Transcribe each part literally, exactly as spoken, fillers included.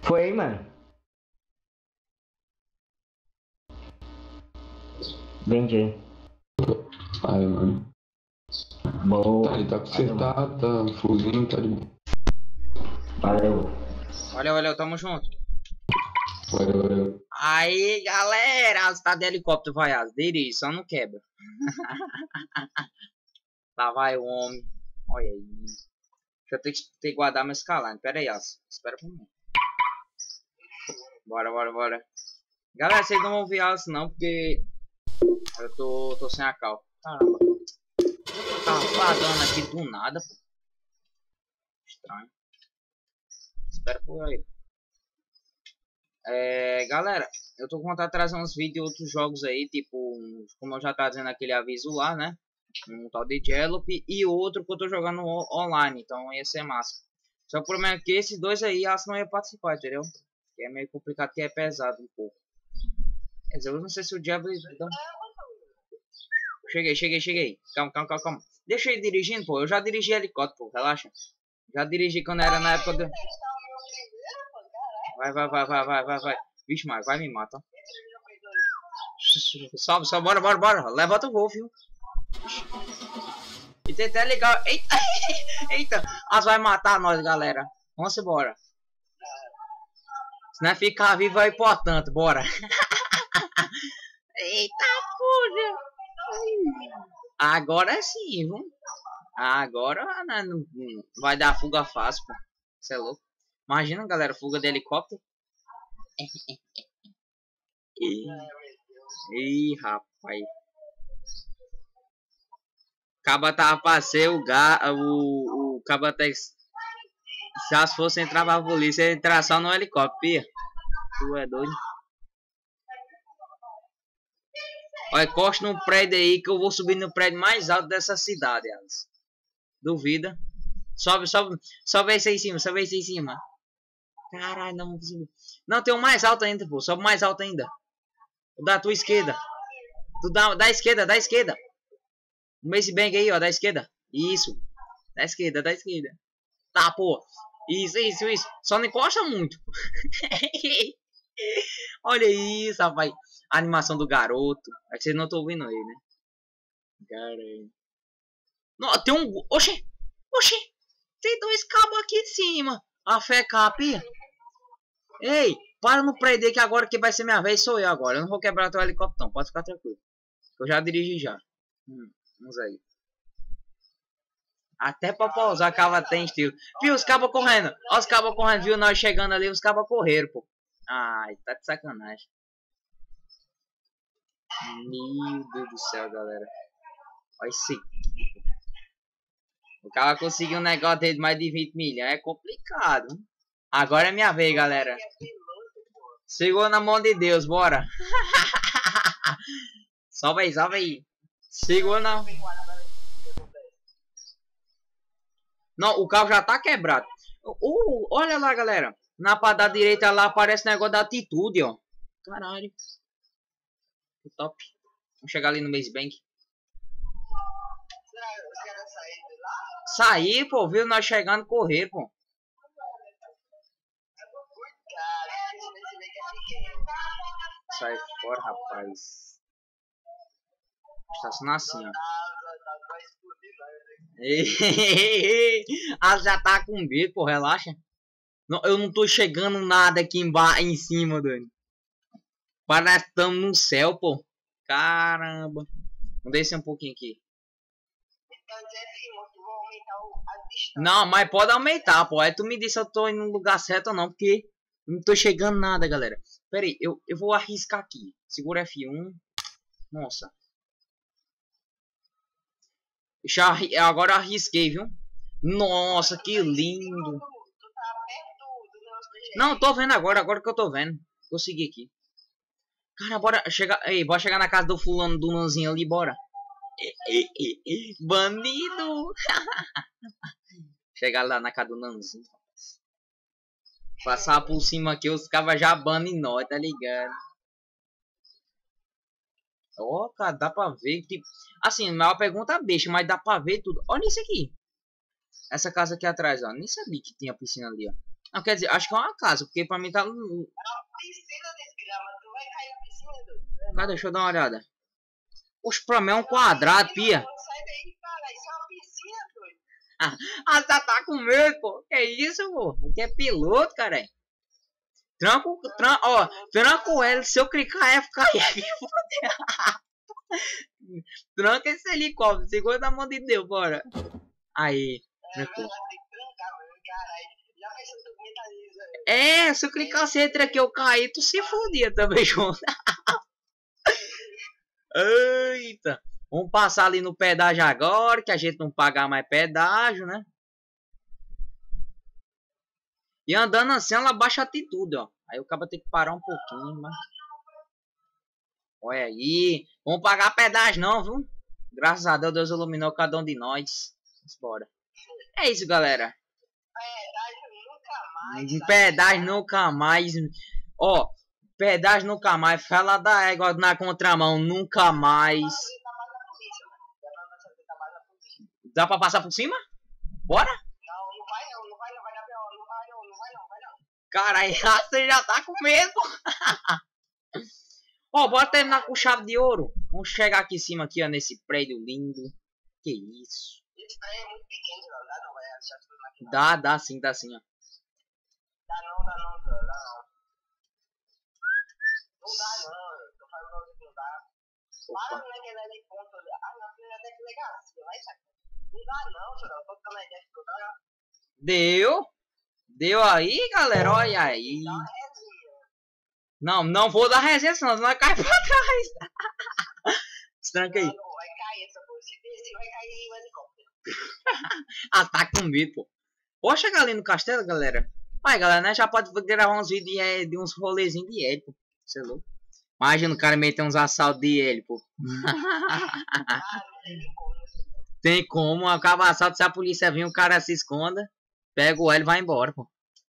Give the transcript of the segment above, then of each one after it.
Foi, mano. Vendi. Aí, mano. Boa. Tá, ele tá consertado, tá fuzinho, tá de boa. Valeu. Valeu, valeu, tamo junto. Valeu, valeu. Aí, galera, as tá de helicóptero, vai, as dirige, só não quebra. Lá vai o homem. Olha aí. Deixa eu ter que, ter que guardar meu escalar. Pera aí, as. Espera por mim. Bora, bora, bora. Galera, vocês não vão ver as não, porque eu tô, tô sem a cal. Caramba. Tá fladando aqui do nada, pô. Estranho. Espera por aí. É, galera, eu tô com vontade de trazer uns vídeos de outros jogos aí, tipo, como eu já tá dizendo aquele aviso lá, né? Um tal de Jalop e outro que eu tô jogando online, então ia ser massa. Só por menos que esses dois aí, acho que não ia participar, entendeu? Que é meio complicado, que é pesado um pouco. Quer dizer, eu não sei se o Diablo... Cheguei, cheguei, cheguei. Calma, calma, calma, calma. Deixa ele dirigindo, pô. Eu já dirigi helicóptero, pô. Relaxa. Já dirigi quando era na época do... Vai, vai, vai, vai, vai, vai, vai. Vixe, mas vai me matar. Sobe, sobe, bora, bora, bora. Levanta o voo, viu? E tentar ligar. Eita, eita. As vai matar nós, galera. Vamos embora. Se não ficar vivo é importante, bora. Eita, porra. Agora sim, viu? Agora não, não, não vai dar fuga fácil, pô. Você é louco. Imagina, galera, fuga de helicóptero. Ih, Ih rapaz. Caba tava pra ser o ga... O, o caba até... Se as fosse entrar pra polícia, ia entrar só no helicóptero, pia. Tu é doido? Olha, encosta no prédio aí que eu vou subir no prédio mais alto dessa cidade, Alice. Duvida? Sobe, sobe, sobe esse aí em cima, sobe esse aí em cima. Caralho, não vou subir. Não, tem um mais alto ainda, pô. Sobe mais alto ainda. O da tua esquerda. Tu dá, da esquerda, da esquerda. O Mace Bang aí, ó, da esquerda. Isso. Da esquerda, da esquerda. Tá, pô. Isso, isso, isso. Só não encosta muito. Olha isso, rapaz. A animação do garoto. É que vocês não estão ouvindo aí, né? Caralho. Não, tem um... Oxê. Oxê. Tem dois cabos aqui em cima. A fé capia. Ei, para no prédio que agora que vai ser minha vez sou eu agora. Eu não vou quebrar teu helicóptero não. Pode ficar tranquilo. Eu já dirigi já. Hum, vamos aí. Até pra pousar cava tem estilo. Viu os cabos correndo. Olha os cabos correndo. Viu nós chegando ali. Os cabos correram, pô. Ai, tá de sacanagem. Meu Deus do céu, galera. Olha isso aqui. O cara conseguiu um negócio dele de mais de vinte milhões. É complicado. Agora é minha vez, galera. Segura na mão de Deus, bora. Sobe aí, sobe aí. Segura na... Não, o carro já tá quebrado. Uh, olha lá, galera. Na parte da direita lá aparece o negócio da atitude, ó. Caralho. Que top. Vamos chegar ali no Maze Bank. Sair, pô. Viu nós chegando correr, pô. Sai fora, rapaz. Estaciona assim, ó. Ah, já tá com medo, pô. Relaxa. Não, eu não tô chegando nada aqui embaixo, em cima, Dani. Parece que estamos no céu, pô. Caramba. Vamos descer um pouquinho aqui. Não, mas pode aumentar, pô. Aí tu me disse se eu tô indo no lugar certo ou não, porque não tô chegando nada, galera. Pera aí, eu, eu vou arriscar aqui. Segura F um. Nossa. Já, agora eu arrisquei, viu? Nossa, que lindo. Não, tô vendo agora, agora que eu tô vendo. Vou seguir aqui. Cara, bora chegar. Ei, bora chegar na casa do fulano do Nanzinho ali, bora. Bandido! Chegar lá na casa do Nanzinho. Passar por cima aqui, os cabas já banam nós, tá ligado? Ó, oh, cara, dá pra ver. Tipo, assim, não é uma pergunta besta, mas dá pra ver tudo. Olha isso aqui. Essa casa aqui atrás, ó. Nem sabia que tinha piscina ali, ó. Não, quer dizer, acho que é uma casa, porque pra mim tá... É uma piscina de grama, tu vai cair na piscina, doido. Cadê? Deixa eu dar uma olhada. Oxe, pra mim é um quadrado, pia. Sai daí, cara, isso é uma piscina, doido. Ah, você tá com medo, pô. Que isso, pô? Aqui é piloto, cara. Tranca o... Tran, ó, tranca o L. Se eu clicar F, cair aqui, fodeu. Tranca esse helicóptero. Segura na mão de Deus, bora. Aí. É verdade, tem que trancar, meu, caralho. Já pensou tu mentaliza? É, se eu clicar assim entre aqui eu cair, tu se fodia também junto. Eita. Vamos passar ali no pedágio agora, que a gente não pagar mais pedágio, né? E andando assim, ela baixa a atitude, ó. Aí o cara tem que parar um pouquinho, mas... Olha aí. Vamos pagar pedágio não, viu? Graças a Deus, Deus iluminou cada um de nós. Bora. É isso, galera. Pedágio nunca mais. Um pedágio nunca mais. Ó, pedágio nunca mais. Fala da égua na contramão, nunca mais. Dá pra passar por cima? Bora? Não, não vai não, não vai não, vai dar pior, não vai não, não vai não, vai não. Caralho, você já tá com medo. Ó, bora terminar com chave de ouro. Vamos chegar aqui em cima, aqui, ó, nesse prédio lindo. Que isso? Esse prédio é muito pequeno, não dá não, vai achar tudo aqui não. Dá, dá sim, dá sim, ó. Dá não, dá não, dá não. Não dá não, tô falando pra você que não dá. Para naquele ali ponto ali. Ah, não, filho, até que legal, assim, vai sacar. Não dá não, senhor, eu tô ficando aí dentro do lugar. Deu? Deu aí, galera? Olha aí. Dá uma resinha. Não, não vou dar resenha, senão nós cai pra trás. Estranca aí. Não, não, vai cair essa porra. Se descer, vai cair o helicóptero. Ah, tá com medo, pô. Vou chegar ali no castelo, galera. Vai, galera, né? Já pode gravar uns vídeos de, de uns rolezinhos de hélio, pô. Você é louco? Imagina o cara meter uns assaltos de hélio, pô. Ah, não tem nem como isso. Tem como, acaba assalto, se a polícia vir, o cara se esconda, pega o hélio e vai embora, pô.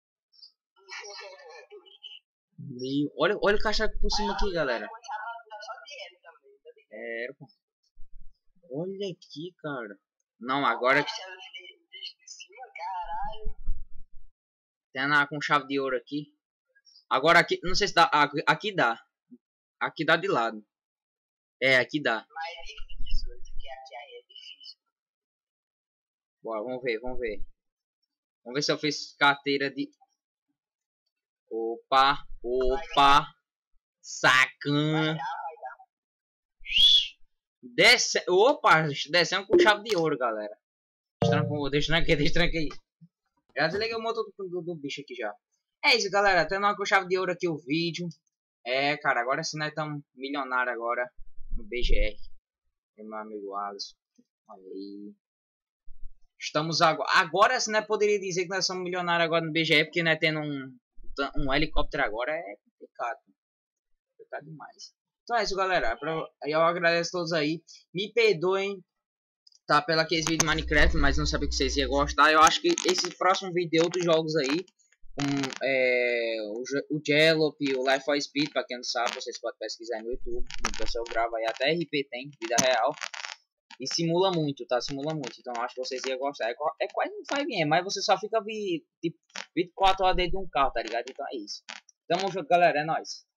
Meu, olha, olha o caixa por cima aqui, galera. É, pô. Olha aqui, cara. Não, agora tem na com chave de ouro aqui. Agora aqui, não sei se dá, aqui, aqui dá. Aqui dá de lado. É, aqui dá. Mas é difícil, porque aqui é difícil. Bora, vamos ver, vamos ver. Vamos ver se eu fiz carteira de... Opa, opa. Sacan. Desce... Opa, descendo com chave de ouro, galera. Destrancou, destranquei, destranquei. Já desliguei o motor do, do, do bicho aqui já. É isso, galera. Tendo com chave de ouro aqui o vídeo. É, cara, agora sim nós estamos milionários agora no B G R. Meu amigo Alisson. Olha aí. Estamos agora. Agora sim nós poderia dizer que nós somos milionários agora no B G R, porque nós tendo um, um helicóptero agora é complicado. Complicado demais. Então é isso, galera. Eu agradeço a todos aí. Me perdoem, tá, pelo aqueles vídeos de Minecraft, mas não sabia que vocês iam gostar. Eu acho que esse próximo vídeo de outros jogos aí, um, é, o, o Jalop e o Life for Speed, pra quem não sabe, vocês podem pesquisar no YouTube. O pessoal grava aí, até R P tem, vida real. E simula muito, tá? Simula muito. Então acho que vocês iam gostar. É, é quase um cinco M, mas você só fica vi, tipo, vinte e quatro horas dentro de um carro, tá ligado? Então é isso. Tamo junto, galera. É nóis.